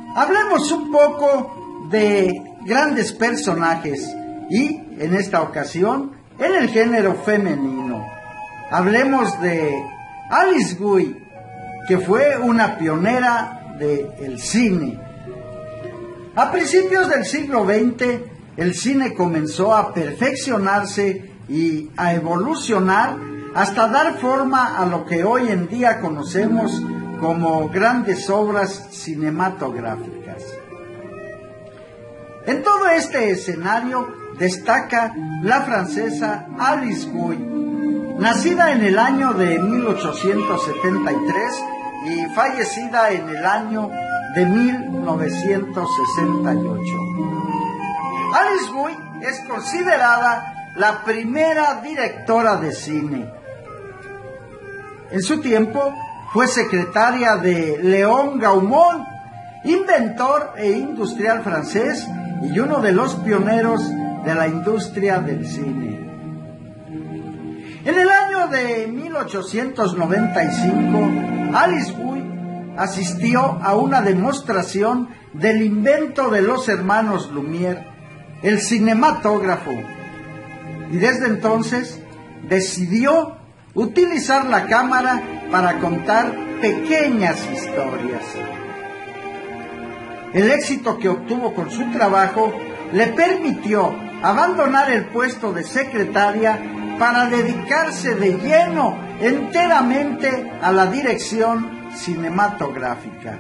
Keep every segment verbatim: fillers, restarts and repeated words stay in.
Hablemos un poco de grandes personajes y, en esta ocasión, en el género femenino. Hablemos de Alice Guy, que fue una pionera del cine. A principios del siglo veinte, el cine comenzó a perfeccionarse y a evolucionar hasta dar forma a lo que hoy en día conocemos como grandes obras cinematográficas. En todo este escenario destaca la francesa Alice Guy, nacida en el año de mil ochocientos setenta y tres y fallecida en el año de mil novecientos sesenta y ocho. Alice Guy es considerada la primera directora de cine. En su tiempo fue secretaria de Léon Gaumont, inventor e industrial francés y uno de los pioneros de la industria del cine. En el año de mil ochocientos noventa y cinco, Alice Guy asistió a una demostración del invento de los hermanos Lumière, el cinematógrafo, y desde entonces decidió utilizar la cámara para contar pequeñas historias. El éxito que obtuvo con su trabajo le permitió abandonar el puesto de secretaria para dedicarse de lleno, enteramente, a la dirección cinematográfica.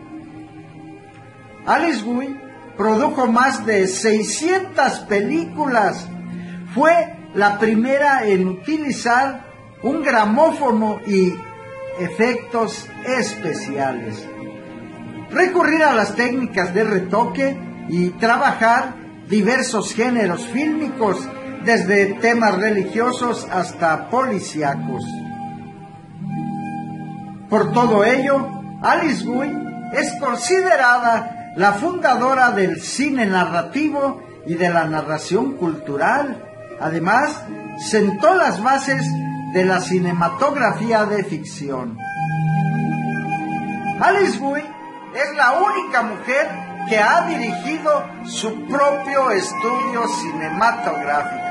Alice Guy produjo más de seiscientas películas. Fue la primera en utilizar un gramófono y efectos especiales, recurrir a las técnicas de retoque y trabajar diversos géneros fílmicos, desde temas religiosos hasta policíacos. Por todo ello, Alice Guy es considerada la fundadora del cine narrativo y de la narración cultural. Además, sentó las bases de la cinematografía de ficción. Alice Guy es la única mujer que ha dirigido su propio estudio cinematográfico.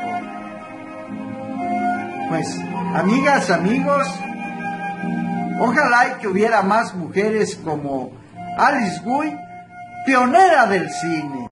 Pues, amigas, amigos, ojalá que hubiera más mujeres como Alice Guy, pionera del cine.